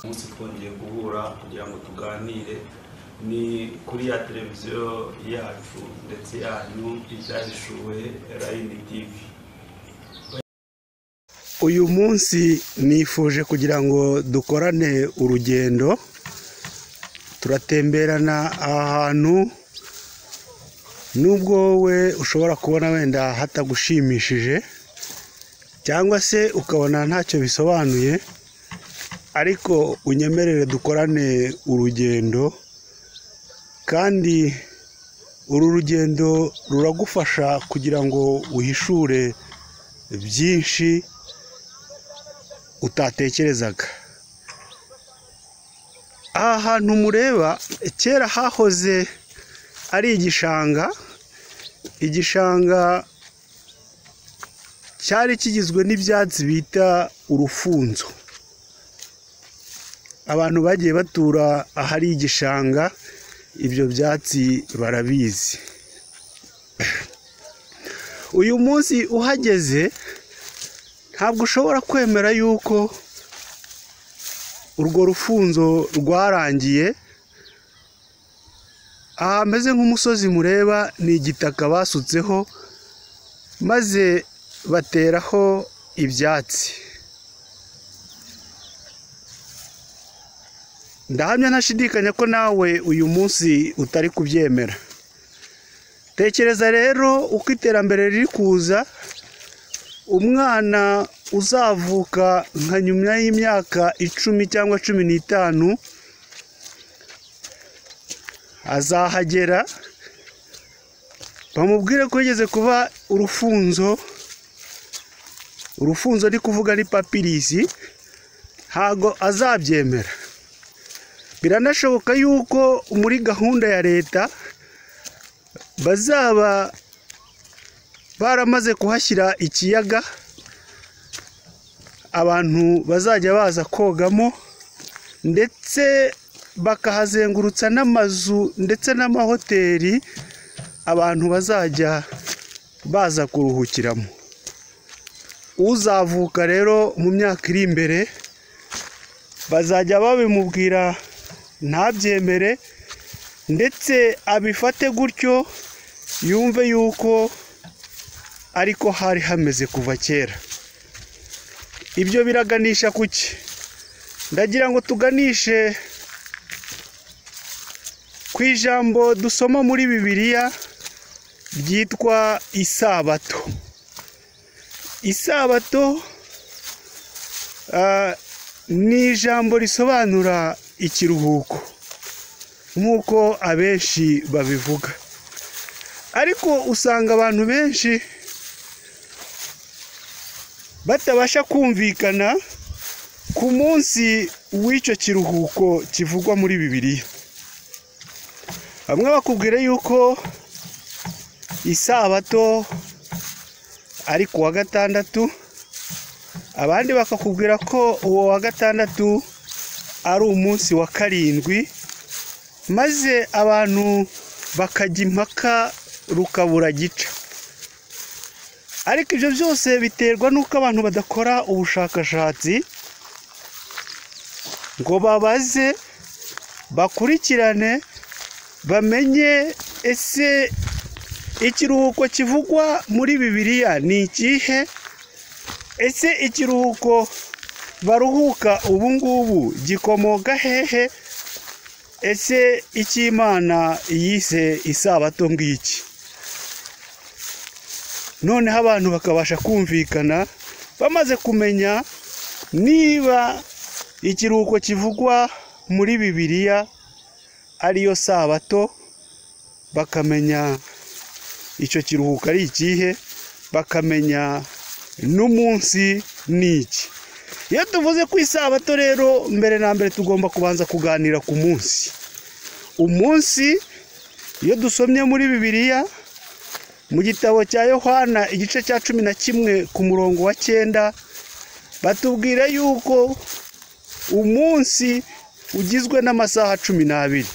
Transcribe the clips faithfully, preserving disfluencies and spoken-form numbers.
umunsi twongeye guhura kugira ngo tuganire ni kuri ya televiziyo yacu ndetse yanyu Ibyahishuwe Line T V. Uyu munsi nifuje kugira ngo dukorane urugendo turatemberana ahantu nubwo we ushobora kubona wenda hatagushimishije cyangwa se ukabona ntacyo bisobanuye, ariko unyemerere dukorane urugendo kandi uru rugendo ruragufasha kugira ngo uhishure byinshi utatekerezaga. Aha hantu mureba kera hahoze ari igishanga, igishanga cyari kigizwe n'ibyatsi bita urufunzo. Abantu bagiye batura ahari igishanga ibyo byatsi barabizi. Uyu munsi uhageze ntabwo ushobora kwemera yuko urwo rufunzo rwarangiye. Aha hameze nk'umusozi mureba ni igitaka basutseho maze bateraho ibyatsi. Ndahamya ntashidikanya ko nawe uyu munsi utari kubyemera. Tekereza rero uko iterambere riri kuza, umwana uzavuka nka nyuma y'imyaka icumi cyangwa cumi n'itanu azahagera bamubwire ko yigeze kuba urufunzo. Urufunzo ndi kuvuga ni papirisi, ntago azabyemera. Biranashoboka yuko muri gahunda ya leta bazaba baramaze kuhashyira ikiyaga abantu bazajya baza kogamo, ndetse bakahazengurutsa n'amazu ndetse n'amahoteli abantu bazajya baza kuruhukiramo. Uzavuka rero mu myaka iri imbere bazajya babimubwira ntabyemere, ndetse abifate gutyo yumve yuko ariko hari hameze kuva kera. Ibyo biraganisha kuki? Ndagira ngo tuganishe ku ijambo dusoma muri Bibiliya ryitwa Isabato. Isabato uh, ni ijambo risobanura ikiruhuko nk'uko abenshi babivuga, ariko usanga abantu benshi batabasha kumvikana ku munsi w'icyo kiruhuko kivugwa muri Bibiliya. Bamwe bakubwira yuko Isabato ari ku wa gatandatu, abandi bakakubwira ko uwo wa gatandatu ari umunsi wa karindwi, maze abantu bakajya impaka rukabura gica. Ariko ibyo byose biterwa n'uko abantu badakora ubushakashatsi ngo babaze, bakurikirane, bamenye ese ikiruhuko kivugwa muri Bibiliya ni ikihe? Ese ikiruhuko baruhuka ubu ngubu gikomoka hehe? Ese icy'Imana yise Isabato ngiki? Noneho abantu bakabasha kumvikana bamaze kumenya niba ikiruhuko kivugwa muri Bibiliya ariyo Sabato, bakamenya icyo kiruhuko ari ikihe, bakamenya n'umunsi niki. Iyo tuvuze ku Isabato rero, mbere na mbere tugomba kubanza kuganira ku munsi. Umunsi iyo dusomye muri Bibiliya mu gitabo cya Yohana igice cya cumi na kimwe ku murongo wa cyenda, batubwira yuko umunsi ugizwe n'amasaha cumi n'abiri.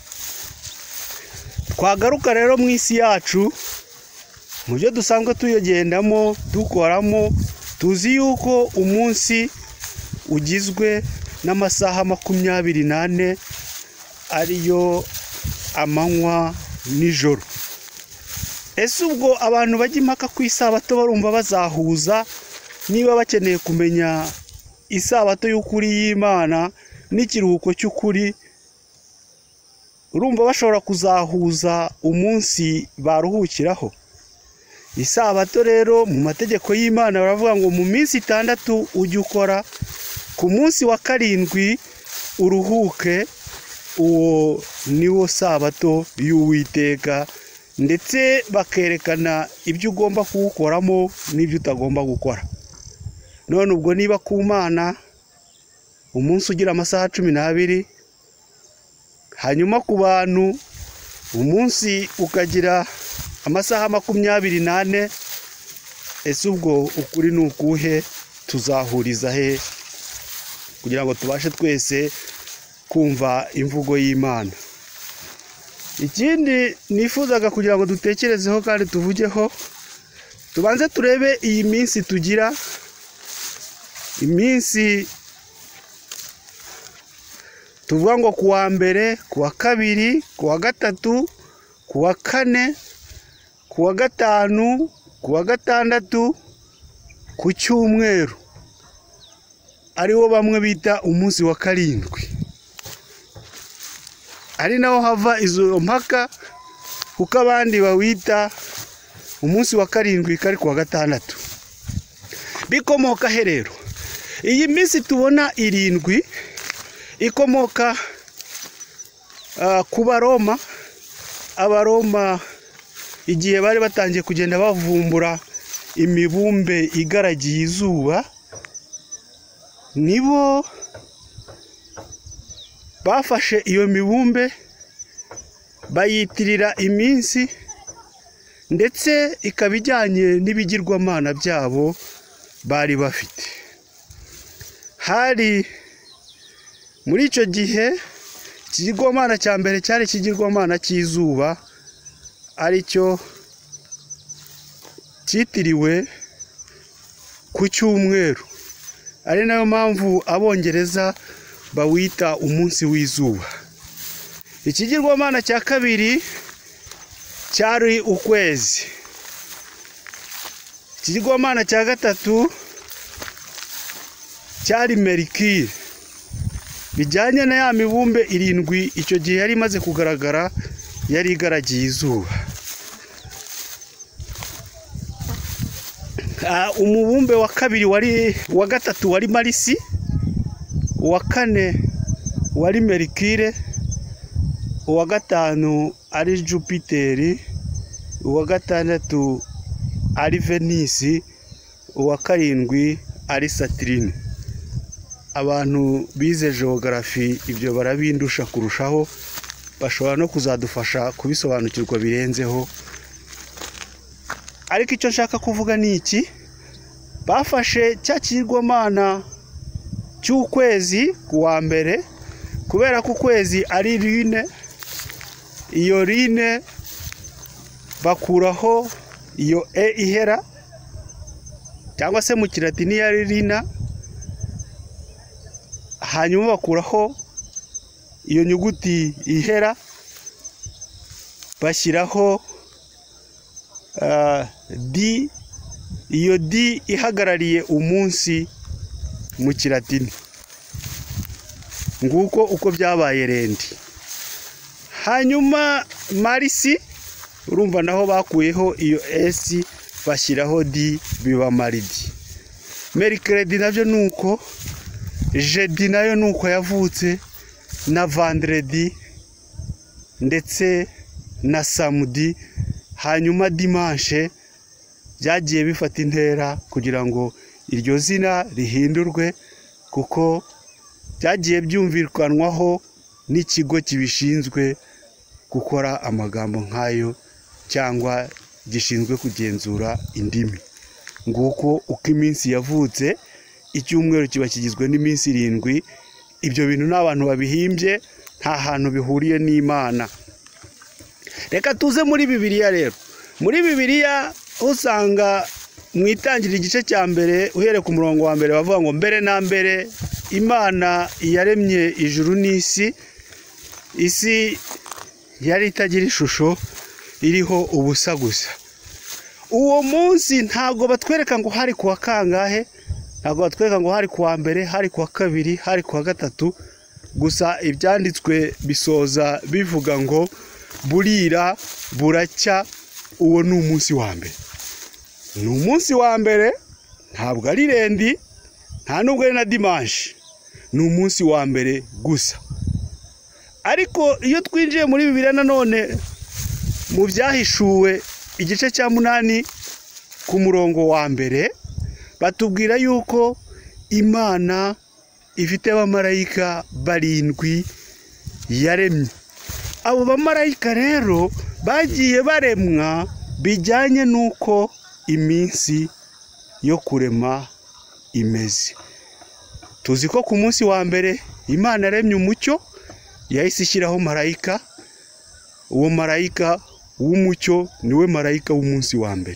Twagaruka rero mu isi yacu, mu byo dusanzwe tuyogendamo dukoramo, tuzi yuko umunsi ugizwe n'amasaha makumyabiri n'ane ariyo amanywa nijoro. Ese ubwo abantu bajya impaka ku isabato barumva bazahuza niba bakeneye kumenya isabato y'ukuri y'Imana n'ikiruhuko cy'ukuri, urumva bashobora kuzahuza umunsi baruhukiraho? Isabato rero mu mategeko y'Imana baravuga ngo mu minsi itandatu ujye ukora, ku munsi wa karindwi uruhuke, uwo niwo sabato y'Uwiteka, ndetse bakerekana ibyo ugomba kuwukoramo n'ibyo utagomba gukora. None ubwo niba ku Mana umunsi ugira amasaha cumi n'abiri, hanyuma ku bantu umunsi ukagira amasaha makumyabiri n'ane, ese ubwo ukuri ni ukuhe? Tuzahuriza he kugira ngo tubashe twese kumva imvugo y'Imana? Ikindi nifuzaga kugira ngo dutekerezeho kandi tuvugeho, tubanze turebe iyi minsi tugira. Iminsi tuvuga ngo kuwa mbere, kuwa kabiri, kuwa gatatu, kuwa kane, kuwa gatanu, kuwa gatandatu, ku cyumweru ariwo bamwe bita umunsi wa karindwi, ari naho hava izo mpaka, kuko abandi bawita umunsi wa karindwi kari kuwa gatandatu. Bikomoka he rero? Iyi minsi tubona irindwi ikomoka uh, ku Baroma. Abaroma igihe bari batangiye kugenda bavumbura imibumbe igaragiye izuba, nibo bafashe iyo mibumbe bayitirira iminsi, ndetse ikaba ijyanye n'ibigirwamana byabo bari bafite. Hari muri icyo gihe ikigirwamana cya mbere cyari ikigirwamana cy'izuba, aricyo cyitiriwe ku cyumweru, ari nayo mpamvu Abongereza bawita umunsi w'izuba. Ikigirwamana cya kabiri cyari ukwezi. Ikigirwamana cya gatatu cyari Merikire, bijyanye na ya mibumbe irindwi icyo gihe yari imaze kugaragara, yari igaragiye izuba. Uh, umubumbe wa kabiri wari wa gatatu wari Marisi, uwa kane wari Merikire, uwa gatanu ari Jupiteri, uwa gatandatu ari Venisi, uwa karindwi ari Saturine. Abantu bize geography ibyo barabindusha kurushaho, bashobora no kuzadufasha kubisobanukirwa birenzeho. Ariko icyo nshaka kuvuga ni iki: bafashe cya kigirwamana cy'ukwezi kuwa mbere, kubera ko ukwezi ari rine, iyo rine bakuraho iyo e ihera, cyangwa se mu Kilatini yari rina, hanyuma bakuraho iyo nyuguti ihera, bashyiraho uh, di, iyo di ihagarariye umunsi mu Kilatini. Nguko uko byabaye rendi. Hanyuma Marisi, urumva naho bakuyeho iyo S bashyiraho di, biba Maridi. Mercredi nabyo nuko, Jeudi nayo nuko yavutse, na Vendredi ndetse na Samedi. Hanyuma Dimanche byagiye bifata intera kugira ngo iryo zina rihindurwe, kuko byagiye byumvikanwaho n'ikigo kibishinzwe gukora amagambo nk'ayo, cyangwa gishinzwe kugenzura indimi. Nguko uko iminsi yavutse, icyumweru kiba kigizwe n'iminsi irindwi. Ibyo bintu n'abantu babihimbye, nta hantu bihuriye n'Imana. Reka tuze muri Bibiliya rero. Muri Bibiliya usanga mu Itangiriro igice cya mbere uhereye ku murongo wa mbere bavuga ngo mbere na mbere Imana yaremye ijuru n'isi, isi yari itagira ishusho, iriho ubusa gusa. Uwo munsi ntago batwereka ngo hari kuwa kangahe, ntago batwereka ngo hari kuwa mbere, hari kuwa kabiri, hari kuwa gatatu, gusa ibyanditswe bisoza bivuga ngo burira buracya, uwo ni umunsi wa mbere. Ni umunsi wa mbere, ntabwo ari rendi, nta nubwo ari na dimanshi, ni umunsi wa mbere gusa. Ariko iyo twinjiye muri Bibiliya nanone mu byahishuwe igice cya munani ku murongo wa mbere, batubwira yuko Imana ifite abamarayika barindwi yaremye. Abo bamarayika rero bagiye baremwa bijyanye n'uko iminsi yo kurema imeze. Tuzi ko ku munsi wa mbere Imana yaremye umucyo, yahise ishyiraho marayika. Uwo marayika w'umucyo niwe marayika w'umunsi wa mbere.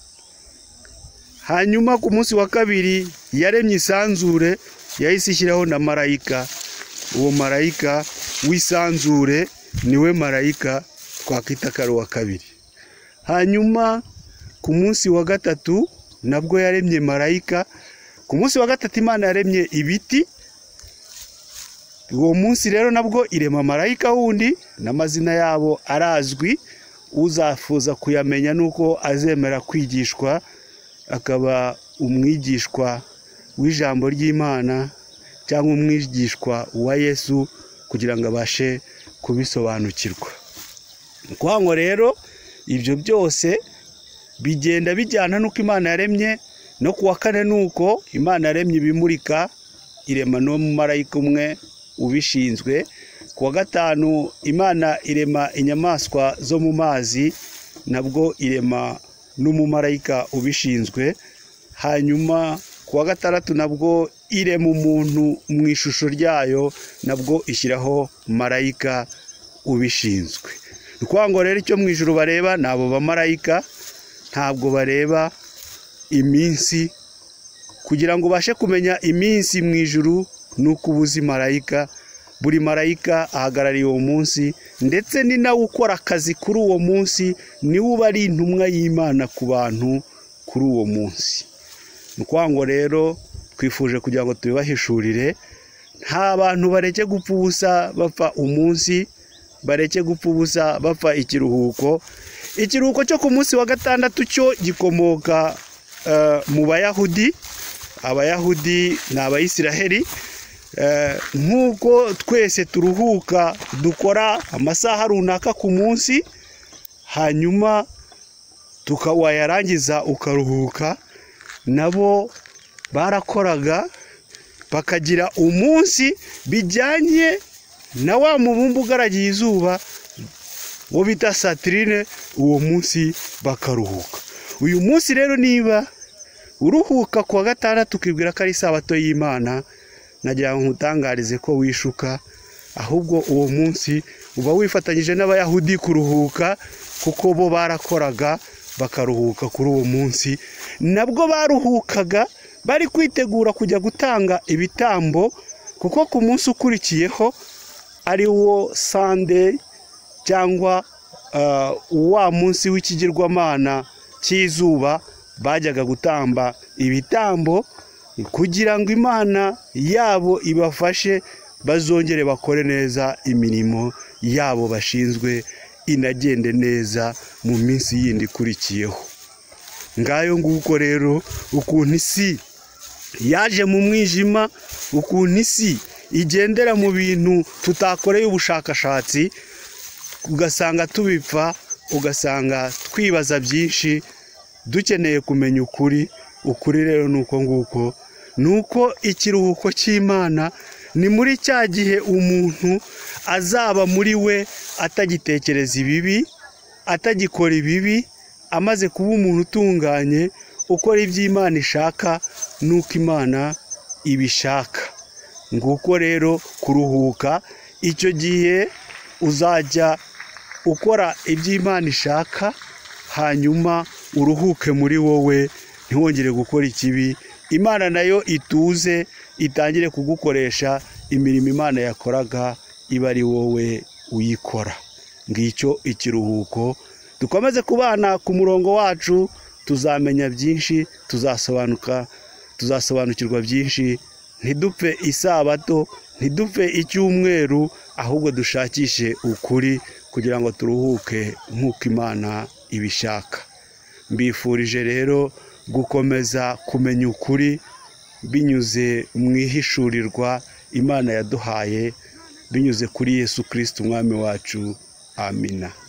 Hanyuma ku munsi wa kabiri yaremye isanzure, yahise ishyiraho na marayika. Uwo marayika w'isanzure niwe marayika twakwita ko ari uwa kabiri. Hanyuma ku munsi wa gatatu nabwo yaremye marayika. Ku munsi wa gatatu Imana yaremye ibiti. Uwo munsi rero nabwo irema marayika wundi, n'amazina yabo arazwi. Uzafuza kuyamenya nuko azemera kwigishwa, akaba umwigishwa w'ijambo ry'Imana cyangwa umwigishwa wa Yesu, kugira ngo abashe kubisobanukirwa. Kwango rero ibyo byose bigenda bijyana nuko Imana yaremye. No kuwa kane nuko Imana yaremye ibimurika, irema no marayika umwe ubishinzwe. Kuwa gatanu Imana irema inyamaswa zo mu mazi, nabwo irema n'umumarayika ubishinzwe. Hanyuma kuwa gatandatu nabwo irema umuntu mu ishusho ryayo, nabwo ishyiraho marayika ubishinzwe. Kwango rero icyo mu ijuru bareba nabo bamarayika, ntabwo bareba iminsi. Kugira ngo ubashe kumenya iminsi mu ijuru nuko ubuzi marayika. Buri marayika ahagarariye uwo munsi, ndetse ni nawe ukora akazi kuri uwo munsi, niwe uba ari intumwa y'Imana ku bantu kuri uwo munsi. Kwango rero twifuje kugira ngo tubibahishurire, nta bantu bareke gupfa ubusa bapfa umunsi, bareke gupfa ubusa bapfa ikiruhuko. Ikiruhuko cyo ku munsi wa gatandatu cyo gikomoka uh, mu Bayahudi. Abayahudi ni Abayisiraheli. Uh, nk'uko twese turuhuka, dukora amasaha runaka ku munsi, hanyuma tukawayarangiza ukaruhuka, nabo barakoraga bakagira umunsi bijyanye na wa mubumbe ugaragiye izuba wo bita Saturine. Uwo munsi bakaruhuka. Uyu munsi rero niba uruhuka kuwa gatandatu ukibwira ko ari isabato y'Imana, nagira ngo nkutangarize ko wishuka. Ahubwo uwo munsi uba wifatanyije n'Abayahudi kuruhuka, kuko bo barakoraga bakaruhuka kuri uwo munsi. Nabwo baruhukaga bari kwitegura kujya gutanga ibitambo, kuko ku munsi ukurikiyeho ari wo Sunday, cyangwa uh, wa munsi w'ikigirwamana cy'izuba, bajyaga gutamba ibitambo kugira ngo Imana yabo ibafashe bazongere bakore neza imirimo yabo bashinzwe, inagende neza mu minsi yindi ikurikiyeho. Ngayo nguko rero ukuntu isi yaje mu mwijima, ukuntu isi igendera mu bintu tutakoreye ubushakashatsi, ugasanga tubipfa, ugasanga twibaza byinshi, dukeneye kumenya ukuri. Ukuri rero nuko nguko, nuko ikiruhuko cy'Imana ni muri cya gihe umuntu azaba muri we atagitekereza ibibi, atagikora ibibi, amaze kuba umuntu utunganye, ukora iby'Imana ishaka nuko Imana ibishaka. Nguko rero kuruhuka, icyo gihe uzajya ukora iby'Imana ishaka, hanyuma uruhuke muri wowe, ntiwongere gukora ikibi Imana nayo ituze itangire kugukoresha imirimo Imana yakoraga iba ari wowe uyikora. Ngicyo ikiruhuko. Dukomeze kubana ku murongo wacu, tuzamenya byinshi, tuzasobanuka tuzasobanukirwa byinshi. Ntidupfe isabato, ntidupfe icyumweru, ahubwo dushakishe ukuri kugira ngo turuhuke nk'uko Imana ibishaka. Mbifurije rero gukomeza kumenya ukuri binyuze mu ihishurirwa Imana yaduhaye binyuze kuri Yesu Kristo umwami wacu. Amina.